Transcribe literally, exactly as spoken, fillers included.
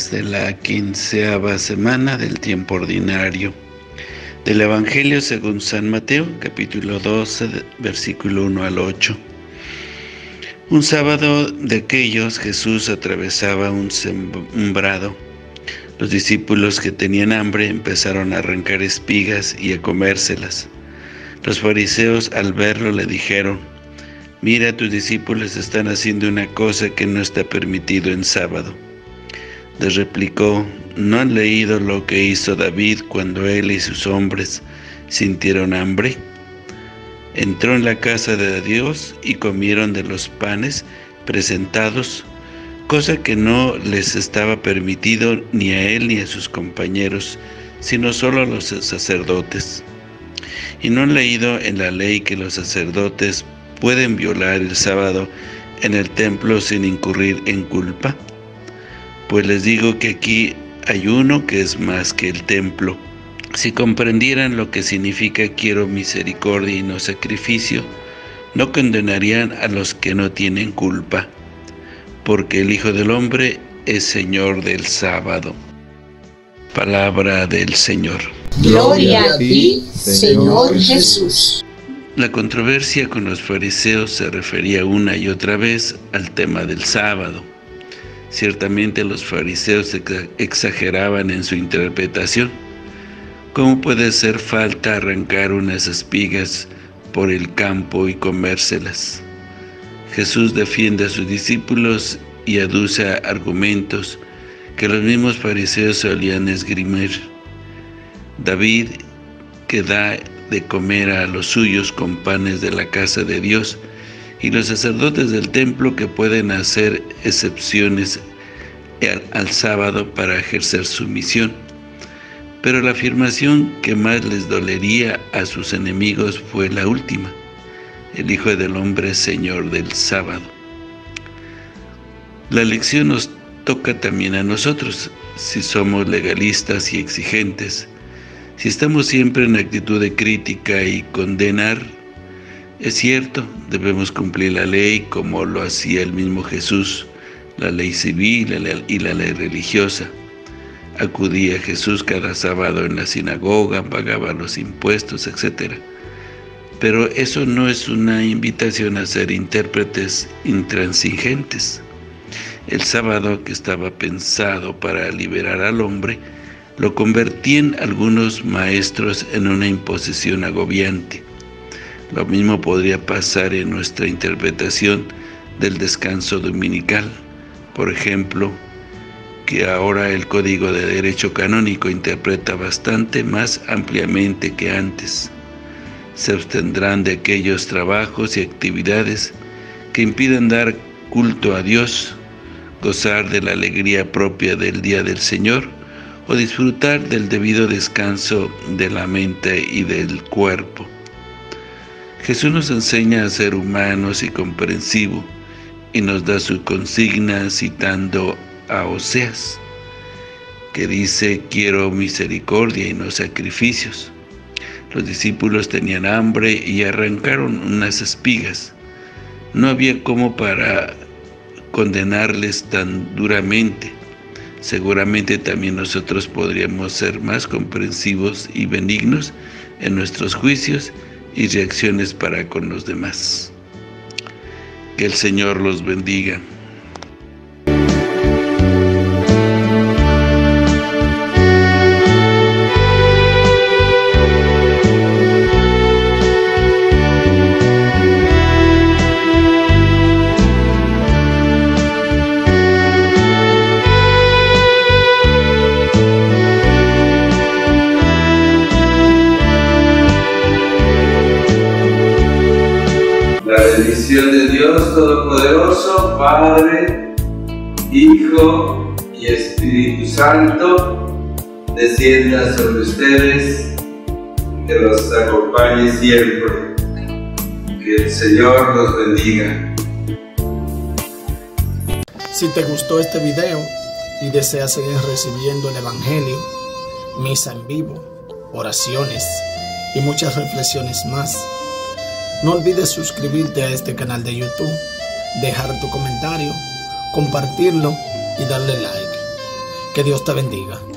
Miércoles de la quinceava semana del tiempo ordinario. Del Evangelio según San Mateo, capítulo doce, versículo uno al ocho. Un sábado de aquellos, Jesús atravesaba un sembrado. Los discípulos que tenían hambre empezaron a arrancar espigas y a comérselas. Los fariseos, al verlo, le dijeron: «Mira, tus discípulos están haciendo una cosa que no está permitido en sábado». Les replicó: ¿no han leído lo que hizo David cuando él y sus hombres sintieron hambre? Entró en la casa de Dios y comieron de los panes presentados, cosa que no les estaba permitido ni a él ni a sus compañeros, sino solo a los sacerdotes. ¿Y no han leído en la ley que los sacerdotes pueden violar el sábado en el templo sin incurrir en culpa? Pues les digo que aquí hay uno que es más que el templo. Si comprendieran lo que significa quiero misericordia y no sacrificio, no condenarían a los que no tienen culpa, porque el Hijo del Hombre es Señor del sábado. Palabra del Señor. Gloria a ti, Señor Jesús. La controversia con los fariseos se refería una y otra vez al tema del sábado. Ciertamente los fariseos exageraban en su interpretación. ¿Cómo puede ser falta arrancar unas espigas por el campo y comérselas? Jesús defiende a sus discípulos y aduce argumentos que los mismos fariseos solían esgrimir. David, que da de comer a los suyos con panes de la casa de Dios, y los sacerdotes del templo, que pueden hacer excepciones al, al sábado para ejercer su misión. Pero la afirmación que más les dolería a sus enemigos fue la última: el Hijo del Hombre es Señor del sábado. La lección nos toca también a nosotros, si somos legalistas y exigentes, si estamos siempre en actitud de crítica y condenar. Es cierto, debemos cumplir la ley como lo hacía el mismo Jesús, la ley civil y la ley religiosa. Acudía Jesús cada sábado en la sinagoga, pagaba los impuestos, etcétera. Pero eso no es una invitación a ser intérpretes intransigentes. El sábado, que estaba pensado para liberar al hombre, lo convertían algunos maestros en una imposición agobiante. Lo mismo podría pasar en nuestra interpretación del descanso dominical. Por ejemplo, que ahora el Código de Derecho Canónico interpreta bastante más ampliamente que antes. Se abstendrán de aquellos trabajos y actividades que impidan dar culto a Dios, gozar de la alegría propia del Día del Señor o disfrutar del debido descanso de la mente y del cuerpo. Jesús nos enseña a ser humanos y comprensivos, y nos da su consigna citando a Oseas, que dice: quiero misericordia y no sacrificios. Los discípulos tenían hambre y arrancaron unas espigas. No había como para condenarles tan duramente. Seguramente también nosotros podríamos ser más comprensivos y benignos en nuestros juicios y reacciones para con los demás. Que el Señor los bendiga. La bendición de Dios Todopoderoso, Padre, Hijo y Espíritu Santo, descienda sobre ustedes, que los acompañe siempre. Que el Señor los bendiga. Si te gustó este video y deseas seguir recibiendo el Evangelio, misa en vivo, oraciones y muchas reflexiones más, no olvides suscribirte a este canal de YouTube, dejar tu comentario, compartirlo y darle like. Que Dios te bendiga.